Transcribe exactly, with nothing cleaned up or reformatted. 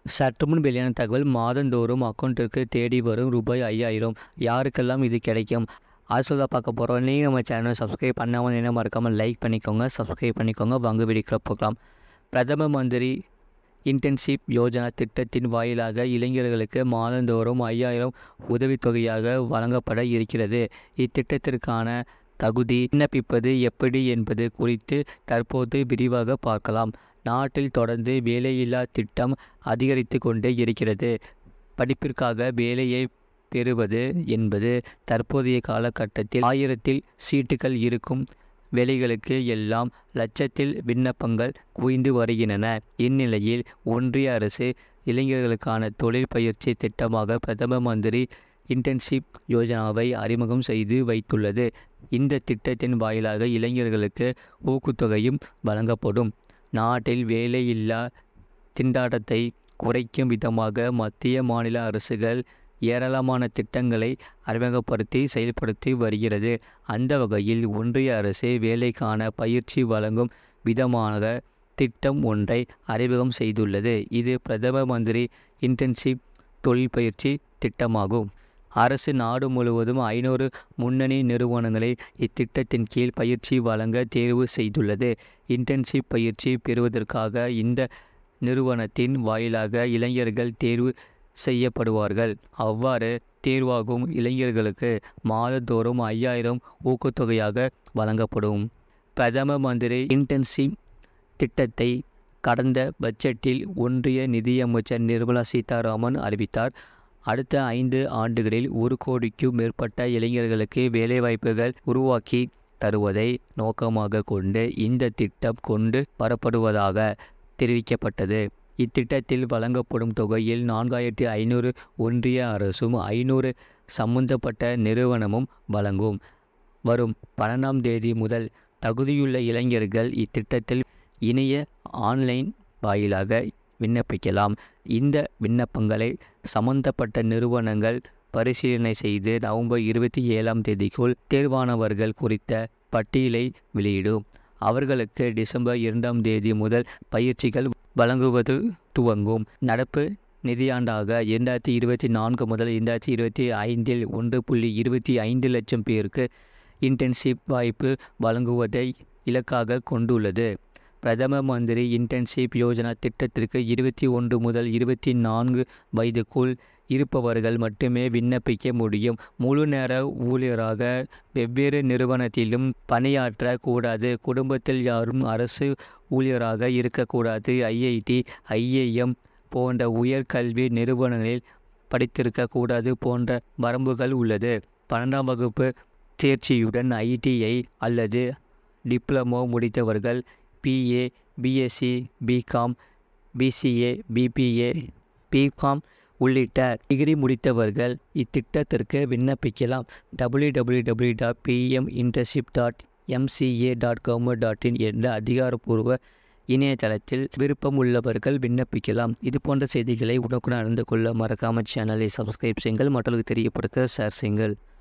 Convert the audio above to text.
சற்றுமுன் வெளியான தகவல் மாதந்தோறும் அக்கௌண்ட்டிற்கு தேடி வரும் ரூபாய் ஐயாயிரம். யாருக்கெல்லாம் இது கிடைக்கும்? அது சொல்ல பார்க்க போகிறோம். நீங்கள் நம்ம சேனலை சப்ஸ்கிரைப் பண்ணாமல் என்ன மறக்காமல் லைக் பண்ணிக்கோங்க, சப்ஸ்கிரைப் பண்ணிக்கோங்க. வாங்க வீடியோக்குள்ள போகலாம். பிரதம மந்திரி இன்டர்ன்ஷிப் யோஜனா திட்டத்தின் வாயிலாக இளைஞர்களுக்கு மாதந்தோறும் ஐயாயிரம் உதவித்தொகையாக வழங்கப்பட இருக்கிறது. இத்திட்டத்திற்கான தகுதி விண்ணப்பிப்பது எப்படி என்பது குறித்து தற்போது விரிவாக பார்க்கலாம். நாட்டில் தொடர்ந்து வேலையில்லா திட்டம் அதிகரித்து கொண்டே இருக்கிறது. படிப்பிற்காக வேலையை பெறுவது என்பது தற்போதைய காலகட்டத்தில் ஆயிரத்தில் சீட்டுகள் இருக்கும் வேலைகளுக்கு எல்லாம் லட்சத்தில் விண்ணப்பங்கள் குவிந்து வருகின்றன. இந்நிலையில் ஒன்றிய அரசு இளைஞர்களுக்கான தொழில் பயிற்சி திட்டமாக பிரதம மந்திரி இன்டர்ன்ஷிப் யோஜனாவை அறிமுகம் செய்து வைத்துள்ளது. இந்த திட்டத்தின் வாயிலாக இளைஞர்களுக்கு ஊக்கத்தொகையும் வழங்கப்படும். நாட்டில் வேலையில்லா திண்டாட்டத்தை குறைக்கும் விதமாக மத்திய மாநில அரசுகள் ஏராளமான திட்டங்களை அறிமுகப்படுத்தி செயல்படுத்தி வருகிறது. அந்த வகையில் ஒன்றிய அரசு வேலைக்கான பயிற்சி வழங்கும் விதமாக திட்டம் ஒன்றை அறிமுகம் செய்துள்ளது. இது பிரதம மந்திரி இன்டர்ன்ஷிப் தொழில் பயிற்சி திட்டமாகும். அரசு நாடு முழுவதும் ஐநூறு முன்னணி நிறுவனங்களை இத்திட்டத்தின் கீழ் பயிற்சி வழங்க தேர்வு செய்துள்ளது. இன்டர்ன்ஷிப் பயிற்சி பெறுவதற்காக இந்த நிறுவனத்தின் வாயிலாக இளைஞர்கள் தேர்வு செய்யப்படுவார்கள். அவ்வாறு தேர்வாகும் இளைஞர்களுக்கு மாதந்தோறும் ஐயாயிரம் ஊக்கத்தொகையாக வழங்கப்படும். பிரதம மந்திரி இன்டர்ன்ஷிப் திட்டத்தை கடந்த பட்ஜெட்டில் ஒன்றிய நிதியமைச்சர் நிர்மலா சீதாராமன் அறிவித்தார். அடுத்த ஐந்து ஆண்டுகளில் ஒரு கோடிக்கும் மேற்பட்ட இளைஞர்களுக்கு வேலைவாய்ப்புகள் உருவாக்கி தருவதை நோக்கமாக கொண்டு இந்த திட்டம் கொண்டு வரப்படுவதாக தெரிவிக்கப்பட்டது. இத்திட்டத்தில் வழங்கப்படும் தொகையில் நான்காயிரத்தி ஐநூறு ஒன்றிய அரசும் ஐநூறு சம்பந்தப்பட்ட நிறுவனமும் வழங்கும். வரும் பன்னெண்டாம் தேதி முதல் தகுதியுள்ள இளைஞர்கள் இத்திட்டத்தில் இணைய ஆன்லைன் வாயிலாக விண்ணப்பிக்கலாம். இந்த விண்ணப்பங்களை சம்பந்தப்பட்ட நிறுவனங்கள் பரிசீலனை செய்து நவம்பர் இருபத்தி ஏழாம் தேதிக்குள் தேர்வானவர்கள் குறித்த பட்டியலை வெளியிடும். அவர்களுக்கு டிசம்பர் இரண்டாம் தேதி முதல் பயிற்சிகள் வழங்குவது துவங்கும். நடப்பு நிதியாண்டாக இரண்டாயிரத்தி இருபத்தி நான்கு முதல் இரண்டாயிரத்தி இருபத்தி ஐந்தில் ஒன்று புள்ளி இருபத்தி ஐந்து லட்சம் பேருக்கு இன்டர்ன்ஷிப் வாய்ப்பு வழங்குவதை இலக்காக கொண்டுள்ளது. பிரதம மந்திரி இன்டர்ன்ஷிப் யோஜனா திட்டத்திற்கு இருபத்தி ஒன்று முதல் இருபத்தி நான்கு வயதுக்குள் இருப்பவர்கள் மட்டுமே விண்ணப்பிக்க முடியும். முழு நேர ஊழியராக வெவ்வேறு நிறுவனத்திலும் பணியாற்ற கூடாது. குடும்பத்தில் யாரும் அரசு ஊழியராக இருக்கக்கூடாது. ஐஐடி ஐஐஎம் போன்ற உயர்கல்வி நிறுவனங்களில் படித்திருக்கக்கூடாது போன்ற வரம்புகள் உள்ளது. பன்னெண்டாம் வகுப்பு தேர்ச்சியுடன் ஐடிஐ அல்லது டிப்ளமோ முடித்தவர்கள், BA BSc BCom BCA BBA BCom உள்ளிட்ட டிகிரி முடித்தவர்கள் இத்திட்டத்திற்கு விண்ணப்பிக்கலாம். W W W dot PM internship dot MCA dot government dot in என்ற அதிகாரப்பூர்வ இணையதளத்தில் விருப்பம் உள்ளவர்கள் விண்ணப்பிக்கலாம். இது போன்ற செய்திகளை உடனுக்குடன் அறிந்து கொள்ள மறக்காமல் சேனலை சப்ஸ்கிரைப் செய்யுங்கள், மற்றவர்களுக்கு தெரியப்படுத்த ஷேர் செய்யுங்கள்.